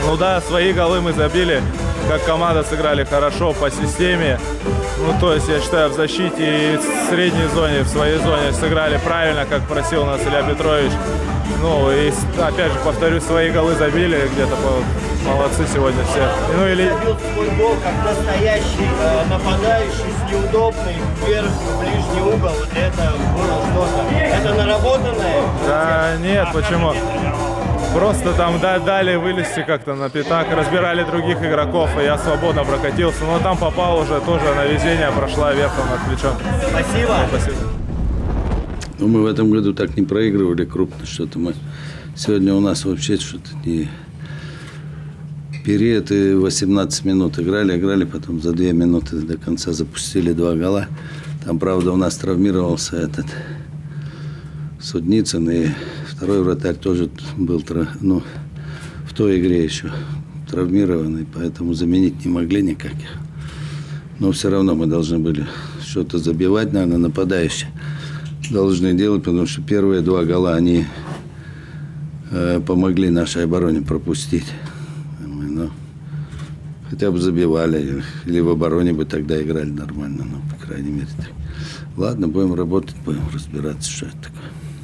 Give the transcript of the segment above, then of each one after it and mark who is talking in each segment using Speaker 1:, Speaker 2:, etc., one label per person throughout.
Speaker 1: Ну да, свои голы мы забили, как команда сыграли хорошо по системе. Ну, то есть, я считаю, в защите и в средней зоне, в своей зоне сыграли правильно, как просил нас Илья Петрович. Ну, и опять же, повторюсь, свои голы забили, где-то молодцы сегодня все. Ну, или...
Speaker 2: Забил свой гол как настоящий нападающий, с неудобной вверх в ближний угол. Это было что-то. Это наработанное?
Speaker 1: Да, нет, почему? Просто там дали вылезти как-то на пятак, разбирали других игроков, и я свободно прокатился. Но там попал уже тоже на везение, прошла верхом над плечом.
Speaker 2: Спасибо.
Speaker 1: Спасибо.
Speaker 3: Ну, мы в этом году так не проигрывали крупно, что-то мы... Сегодня у нас вообще что-то не... Период и 18 минут играли, потом за 2 минуты до конца запустили 2 гола. Там, правда, у нас травмировался этот Судницын, и второй вратарь тоже был в той игре еще травмированный, поэтому заменить не могли никак. Но все равно мы должны были что-то забивать, наверное, нападающие должны делать, потому что первые 2 гола они помогли нашей обороне пропустить. Ну, хотя бы забивали, или в обороне бы тогда играли нормально, ну, по крайней мере. Так. Ладно, будем работать, будем разбираться, что это такое.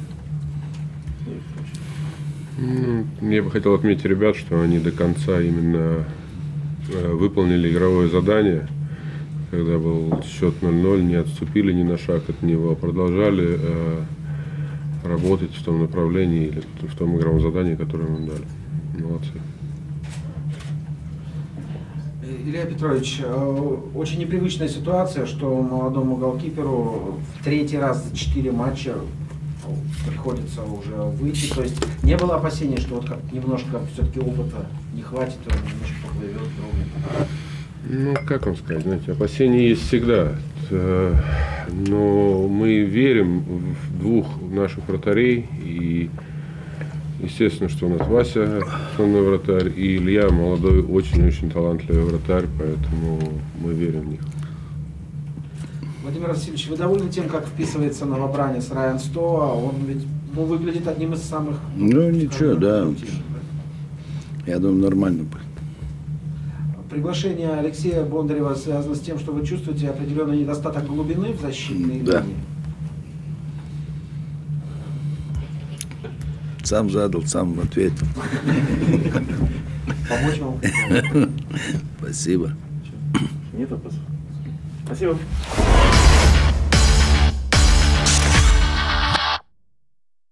Speaker 4: Я бы хотел отметить ребят, что они до конца именно выполнили игровое задание. Когда был счет 0-0, не отступили ни на шаг от него, а продолжали работать в том направлении или в том игровом задании, которое мы им дали. Молодцы.
Speaker 5: Илья Петрович, очень непривычная ситуация, что молодому голкиперу в 3-й раз за 4 матча приходится уже выйти. То есть не было опасений, что вот как немножко все-таки опыта не хватит, он немножко поплывет, дрогнет?
Speaker 4: Ну, как вам сказать, знаете, опасения есть всегда. Но мы верим в 2 наших вратарей. И, естественно, что у нас Вася, основной вратарь, и Илья, молодой, очень-очень талантливый вратарь, поэтому мы верим в них.
Speaker 5: Владимир Васильевич, вы довольны тем, как вписывается новобранец Райан Стоа? Он ведь выглядит одним из самых...
Speaker 3: Ну, ничего, да. Я думаю, нормально будет.
Speaker 5: Приглашение Алексея Бондарева связано с тем, что вы чувствуете определенный недостаток глубины в защитной
Speaker 3: да.
Speaker 5: линии?
Speaker 3: Сам задал, сам ответил.
Speaker 5: Помочь вам?
Speaker 3: Спасибо.
Speaker 6: Нет вопросов? Спасибо.